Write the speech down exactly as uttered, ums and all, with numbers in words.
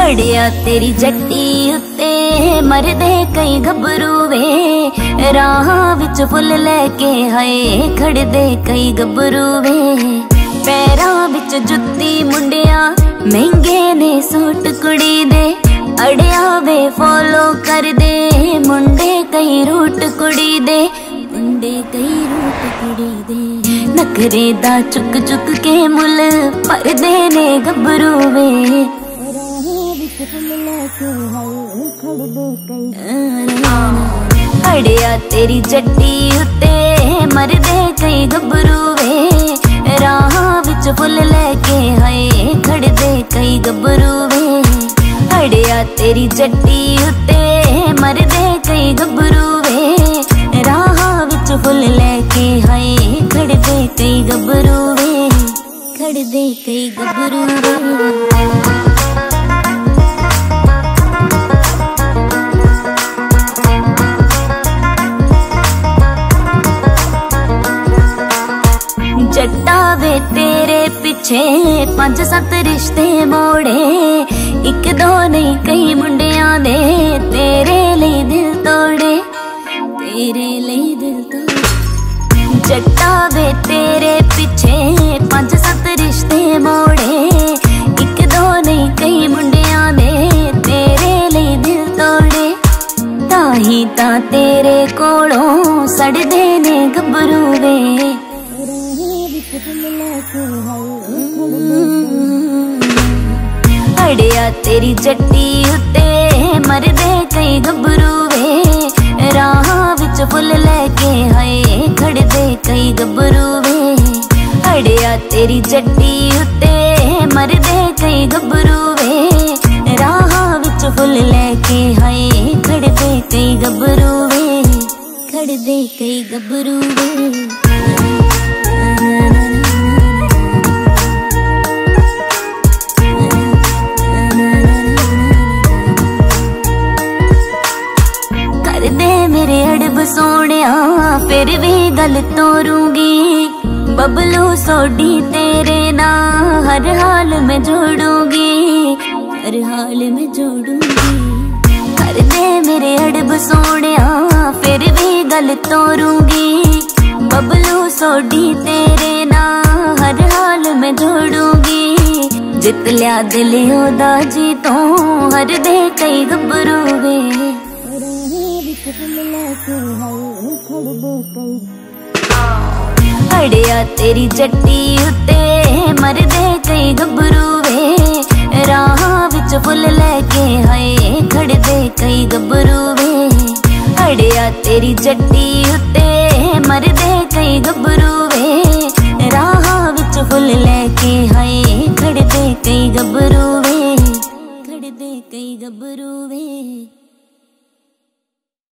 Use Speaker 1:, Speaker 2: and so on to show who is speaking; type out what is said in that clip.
Speaker 1: अड़िया तेरी जट्टी उत्ते मरदे कई गबरू वे, राह विच फुल लेके हाय खड़दे कई गबरू वे। पैरां विच जुत्ती मुंडिया महंगे ने सूट कुड़ी दे, अड़िया वे फॉलो कर दे मुंडे कई रूट कुड़ी दे, मुंडे कई रूट कुड़ी दे। नखरे दा चुक चुक के मुल परदे ने गबरू वे, अड़िया तेरी जट्टी उत्ते मरदे कई गबरू वे, राह विच फुल लेके हाय खड़दे कई गबरू वे। अड़िया तेरी जट्टी उत्ते मरदे कई गबरू वे, राह विच फुल लेके हाय खड़दे कई गबरू वे, खड़दे कई गबरू वे। जट्टा वे तेरे पीछे पंज सत्त रिश्ते मोड़े, एक दो नहीं कई मुंडियां दे तेरे लिए दिल तोड़े, तेरे लिए दिल तोड़े। जट्टा वे तेरे पीछे पंज सत्त रिश्ते मोड़े, एक दो नहीं कई मुंडियां दे तेरे लिए दिल तोड़े। ताही ता तेरे कोलों सड़दे ने गबरू वे, अड़िया तेरी जट्टी उत्ते मरदे कई गबरू वे, राह विच फुल लेके हाय खड़दे कई गबरू वे। अड़िया तेरी जट्टी उत्ते मरदे कई गबरू वे, राह विच फुल लेके हाय खड़दे कई गबरू वे, खड़दे कई गबरू वे। मेरे अड़ब सोनिया फिर भी गल तोरूंगी, बबलू सोडी तेरे ना हर हाल में जोड़ूंगी, हर हाल में जोड़ूंगी। कर दे मेरे अड़ब सोनिया फिर भी गल तोरूंगी, बबलू सोडी तेरे ना हर हाल में जोड़ूंगी। जित लिया दिल ओदा जी तो हर दे कई गबरू वे, अड़िया तेरी जट्टी उत्ते मरदे कई गबरू वे, राह विच फुल लेके हाय खड़दे कई गबरू वे। अड़िया तेरी जट्टी उत्ते मरदे कई गबरू वे, राह विच फुल लेके हाय खड़दे कई गबरू वे, खड़दे कई गबरू वे।